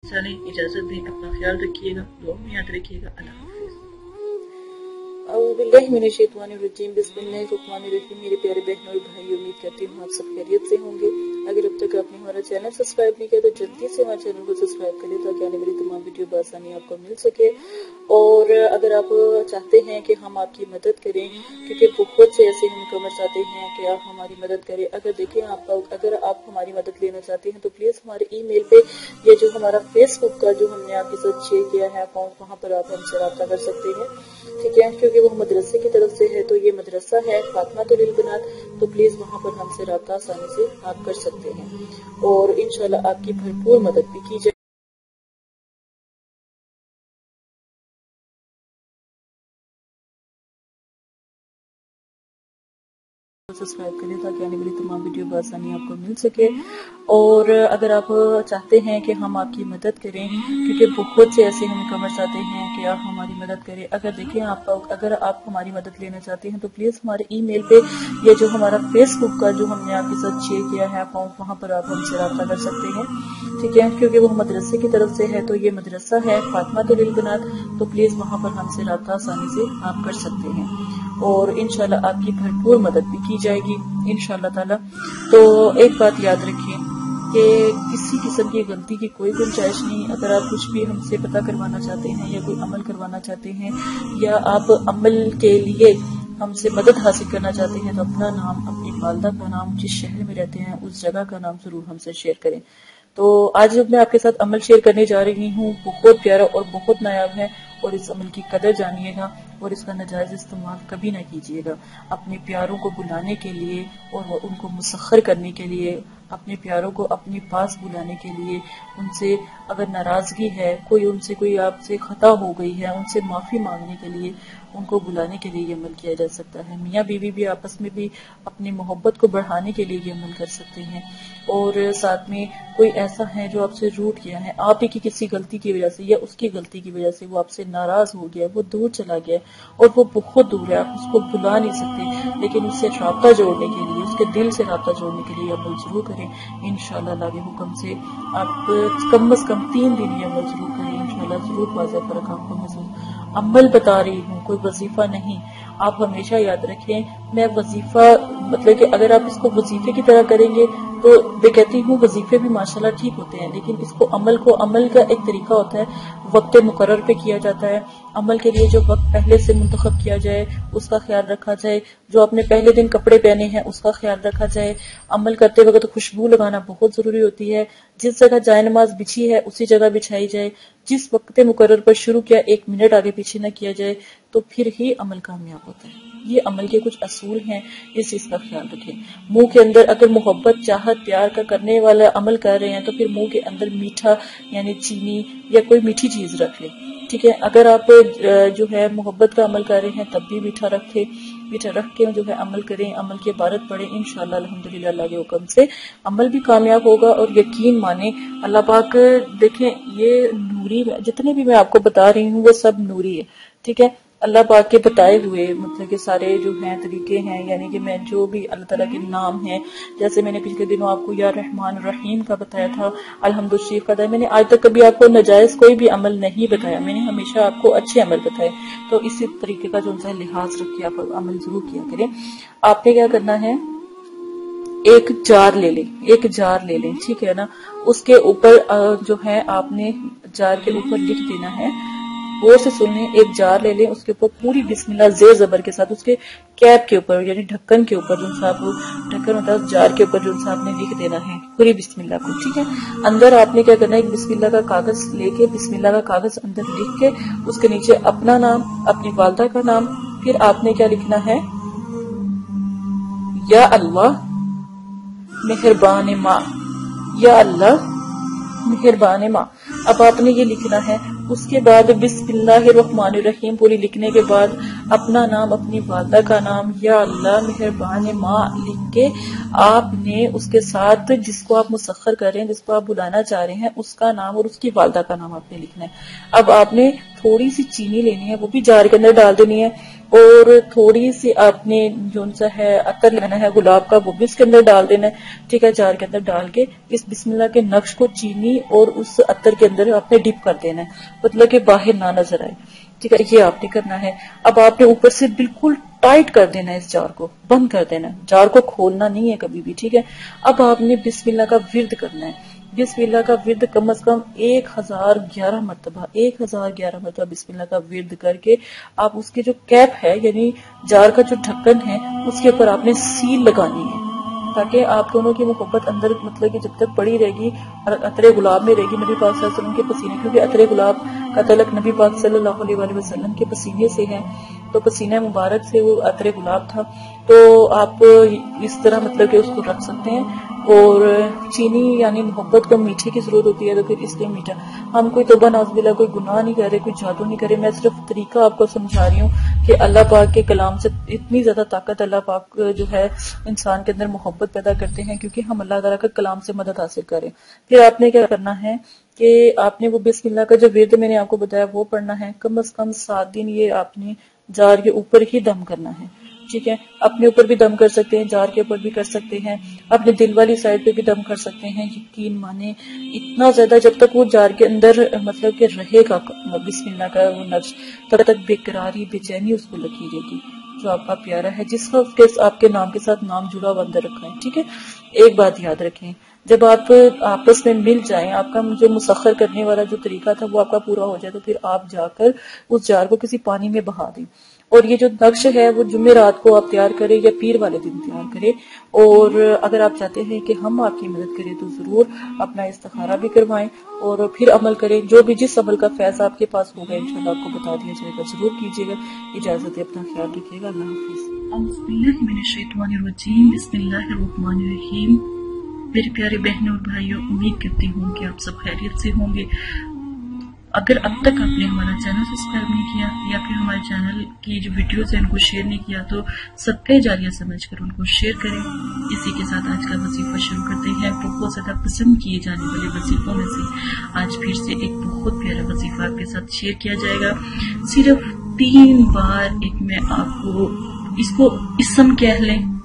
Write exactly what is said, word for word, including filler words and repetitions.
चलें, इजाजत दें, अपना ख्याल रखिएगा, दुआ में याद रखिएगा। अल्लाह हाफ़िज़। औज़ुबिल्लाहिमिनश्शैतानिर्रजीम, बिस्मिल्लाहिर्रहमानिर्रहीम। मेरे प्यारे बहनों और भाई, उम्मीद करती हूँ आप सब खैरियत से होंगे। अगर अब तक आपने हमारा चैनल सब्सक्राइब नहीं किया तो जल्दी से हमारे चैनल को सब्सक्राइब करें ताकि आने वाली तमाम वीडियो बआसानी आपको मिल सके। और अगर आप चाहते हैं कि हम आपकी मदद करें, क्योंकि बहुत से ऐसे हम कमेंट्स आते हैं कि आप हमारी मदद करें, अगर देखें आप अगर आप हमारी मदद लेना चाहते हैं तो प्लीज हमारे ईमेल पे या जो हमारा फेसबुक का जो हमने आपके साथ शेयर किया है अकाउंट, वहाँ पर आप हमसे रब्ता कर सकते हैं, ठीक है। क्योंकि वो मदरसे की तरफ से है, तो ये मदरसा है फातिमातुल इल्बनात, तो प्लीज वहाँ पर हमसे रब्ता आसानी से आप कर सकते हैं और इंशाल्लाह आपकी भरपूर मदद भी की जाए। सब्सक्राइब करें ताकि आने वाली तमाम वीडियो बआसानी आपको मिल सके। और अगर आप चाहते हैं कि हम आपकी मदद करें, क्योंकि बहुत से ऐसे हमें कमेंट्स आते हैं कि आप हमारी मदद करें, अगर देखें आप अगर आप हमारी मदद लेना चाहते हैं तो प्लीज हमारे ईमेल पे या जो हमारा फेसबुक का जो हमने आपके साथ शेयर किया है अकाउंट, वहाँ पर आप हमसे रब्ता कर सकते हैं, ठीक है। क्योंकि वो मदरसे की तरफ से है, तो ये मदरसा है फातिमातुल इल्बनात, तो प्लीज वहाँ पर हमसे रब्ता आसानी से आप कर सकते हैं और इंशाल्लाह आपकी भरपूर मदद भी की जाएगी इंशाल्लाह ताला। तो एक बात याद रखें कि किसी किस्म की गलती की कोई गुंजाइश नहीं। अगर आप कुछ भी हमसे पता करवाना चाहते हैं या कोई अमल करवाना चाहते हैं या आप अमल के लिए हमसे मदद हासिल करना चाहते हैं तो अपना नाम, अपनी वालदा का नाम, जिस शहर में रहते हैं उस जगह का नाम जरूर हमसे शेयर करें। तो आज जब मैं आपके साथ अमल शेयर करने जा रही हूँ, बहुत प्यारा और बहुत नायाब है और इस अमल की कदर जानिएगा और इसका नाजायज इस्तेमाल कभी ना कीजिएगा। अपने प्यारों को बुलाने के लिए और उनको मुसख्खर करने के लिए, अपने प्यारों को अपने पास बुलाने के लिए, उनसे अगर नाराजगी है, कोई उनसे कोई आपसे खता हो गई है, उनसे माफी मांगने के लिए, उनको बुलाने के लिए ये अमल किया जा सकता है। मियाँ बीवी भी आपस में भी अपनी मोहब्बत को बढ़ाने के लिए ये अमल कर सकते हैं। और साथ में कोई ऐसा है जो आपसे रूठ गया है, आप ही की किसी गलती की वजह से या उसकी गलती की वजह से वो आपसे नाराज हो गया, वो दूर चला गया और वो बहुत दूर है, आप उसको बुला नहीं सकते, लेकिन उससे राब्ता जोड़ने के लिए, उसके दिल से राब्ता जोड़ने के लिए अमल जरूर करें इंशाल्लाह। अल्लाह के हुक्म से आप कम अज कम तीन दिन ये अमल जरूर करें इंशाल्लाह, जरूर वाज़ेह फर्क आपको महसूस। अमल बता रही हूँ, कोई वजीफा नहीं। आप हमेशा याद रखें, मैं वजीफा मतलब कि अगर आप इसको वजीफे की तरह करेंगे तो मैं कहती हूँ वजीफे भी माशाल्लाह ठीक होते हैं, लेकिन इसको अमल को अमल का एक तरीका होता है, वक्त मुकर्रर पे किया जाता है। अमल के लिए जो वक्त पहले से मुंतखब किया जाए उसका ख्याल रखा जाए, जो आपने पहले दिन कपड़े पहने हैं उसका ख्याल रखा जाए। अमल करते वक्त खुशबू लगाना बहुत जरूरी होती है। जिस जगह जाए नमाज बिछी है उसी जगह बिछाई जाए। जिस वक्त मुकर्रर पर शुरू किया एक मिनट आगे पीछे न किया जाए, तो फिर ही अमल कामयाब होता है। ये अमल के कुछ असूल हैं, इस चीज का ख्याल रखें। मुंह के अंदर अगर मोहब्बत, चाहत, प्यार का करने वाला अमल कर रहे हैं तो फिर मुंह के अंदर मीठा यानी चीनी या कोई मीठी चीज रख लें, ठीक है। अगर आप जो है मोहब्बत का अमल कर रहे हैं तब भी मीठा रखें, मीठा रख के जो है अमल करें, अमल की इबारत पढ़ें। इंशाल्लाह अल्हम्दुलिल्लाह अल्लाह के हुक्म से अमल भी कामयाब होगा और यकीन माने अल्लाह पाक, देखें ये नूरी, जितने भी मैं आपको बता रही हूँ वो सब नूरी है, ठीक है। अल्लाह पाक के बताए हुए मतलब के सारे जो हैं तरीके हैं, यानी कि मैं जो भी अल्लाह ताला के नाम हैं, जैसे मैंने पिछले दिनों आपको या रहमान रहीम का बताया था, अल्हम्दुलिल्लाह शरीफ का, मैंने आज तक कभी आपको नाजायज कोई भी अमल नहीं बताया, मैंने हमेशा आपको अच्छे अमल बताए। तो इसी तरीके का जो उनका लिहाज रख के आप अमल जरूर किया करें। आपने क्या करना है, एक जार ले लें, एक जार ले लें, ठीक है ना। उसके ऊपर जो है आपने जार के ऊपर लिख देना है, गौर से सुन लें, एक जार ले लें, उसके ऊपर पूरी बिस्मिल्लाह ज़ेर ज़बर के साथ उसके कैप के ऊपर यानी ढक्कन के ऊपर जो सा ढक्कन होता है उस जार के ऊपर जो सा आपने लिख देना है पूरी बिस्मिल्लाह को, ठीक है। अंदर आपने क्या करना है, एक बिस्मिल्लाह का कागज लेके बिस्मिल्लाह का कागज अंदर लिख के उसके नीचे अपना नाम, अपनी वालदा का नाम, फिर आपने क्या लिखना है, या अल्लाह मेहरबान माँ, या अल्लाह मेहरबान माँ। अब आपने ये लिखना है। उसके बाद बिस्मिल्लाहिर्रहमानिर्रहीम पूरी लिखने के बाद اپنا نام، اپنی والدہ کا نام یا اللہ مہربان ماں لکھ کے آپ نے اس کے ساتھ جس کو آپ مسخر کر رہے ہیں، جس کو آپ بلانا چاہ رہے ہیں، اس کا نام اور اس کی والدہ کا نام آپ نے لکھنا ہے۔ اب آپ نے تھوڑی سی چینی لینی ہے، وہ بھی جار کے اندر ڈال دینی ہے، اور تھوڑی سی آپ نے جو سا ہے عطر لینا ہے گلاب کا، وہ بھی اس کے اندر ڈال دینا ہے، ٹھیک ہے، جار کے اندر ڈال کے اس بسم اللہ کے نقش کو چینی اور اس عطر کے اندر آپ نے ڈپ کر دینا ہے، مطلب کہ باہر نہ نظر آئے، ٹھیک ہے، یہ آپ نے کرنا ہے۔ اب آپ نے اوپر سے بالکل ٹائٹ کر دینا ہے، اس جار کو بند کر دینا ہے، جار کو کھولنا نہیں ہے کبھی بھی، ٹھیک ہے۔ اب آپ نے بسم اللہ کا ورد کرنا ہے، بسم اللہ کا ورد کم از کم ایک ہزار گیارہ مرتبہ ایک ہزار گیارہ مرتبہ بسم اللہ کا ورد کر کے آپ اس کی جو کیپ ہے یعنی جار کا جو ڈھکن ہے اس کے اوپر آپ نے سیل لگانی ہے، تاکہ آپ دونوں کی محبت اندر مطلب کہ جب تک پڑی رہے گی اور عطر گلاب میں رہے گی، نبی پاک صلی اللہ علیہ وسلم کے پسینے، کیونکہ عطر گلاب کا تعلق نبی پاک صلی اللہ علیہ وآلہ وسلم کے پسینے سے ہے، تو پسینہ مبارک سے وہ عطر گلاب تھا، تو آپ اس طرح مطلب کہ اس کو رکھ سکتے ہیں۔ اور چینی یعنی محبت کو میٹھے کی ضرورت ہوتی ہے، تو پھر اس لیے میٹھا، ہم کوئی توبہ نعوذ باللہ کوئی گناہ نہیں کر رہے، کوئی جادو نہیں کر رہے، میں صرف طریقہ آپ کو سمجھا رہی ہوں کہ اللہ پاک کے کلام سے اتنی زیادہ طاقت اللہ پاک جو ہے انسان کے اندر محبت پیدا کرتے ہیں، کیونکہ ہم اللہ تعالیٰ کے کلام سے مدد حاصل کریں۔ پھر آپ نے کیا کرنا ہے کہ آپ نے وہ بسم اللہ کا جو ورد میں نے آپ کو بتایا وہ پڑھنا ہے، کم از کم سات دن یہ آپ نے جار کے اوپر ہی دم کرنا ہے، ٹھیک ہے، اپنے اوپر بھی دم کر سکتے ہیں، جار کے اوپر بھی کر سکتے ہیں، اپنے دل والی سائڈ پہ بھی دم کر سکتے ہیں، یقین مانے اتنا زیادہ جب تک وہ جار کے اندر مطلب کہ رہے گا بسم اللہ کا وہ نقش، تب تک بے قراری بے چینی اس کو لگی رہے گی، جو آپ کا پیارا ہے جس کا اس کے آپ کے نام کے ساتھ نام جڑا ہوا اندر رکھا ہے، ٹھیک ہے۔ ایک بات یاد رکھیں، جب آپ آپس میں مل جائیں، آپ کا جو مسخر کرنے والا جو طریقہ تھا وہ آپ کا پورا ہو جائے، تو پھر آپ جا کر اس جار کو کسی پانی میں بہا دیں، اور یہ جو نقش ہے وہ جمعرات کو آپ تیار کریں یا پیر والے دن تیار کریں، اور اگر آپ چاہتے ہیں کہ ہم آپ کی مدد کریں تو ضرور اپنا استخارہ بھی کروائیں اور پھر عمل کریں، جو بھی جس عمل کا فیض آپ کے پاس ہوگا انشاءاللہ آپ کو بتا دیا جائے گا، ضرور کیجیے گا۔ اجازت ہے، اپنا خیال رکھیے گا، اللہ حافظ۔ اعوذ باللہ من الشیطان الرجیم، بسم اللہ الرحمن الرحیم۔ میرے پیارے بہنوں اور بھائیوں، امید کرتی ہوں کہ آپ سب خیریت سے ہوں گے۔ اگر اب تک آپ نے ہمارا چینل سبسکرائب نہیں کیا یا پھر ہمارے چینل کی جو ویڈیوز ہیں ان کو شیئر نہیں کیا تو صدقہ جاریہ سمجھ کر ان کو شیئر کریں۔ اسی کے ساتھ آج کا وظیفہ شروع کرتے ہیں۔ بہت زیادہ پسند کیے جانے والے وظیفوں میں سے آج پھر سے ایک بہت پیارا وظیفہ آپ کے ساتھ شیئر کیا جائے گا۔ صرف تین بار ایک میں آپ کو اس کو اسم کہہ لیں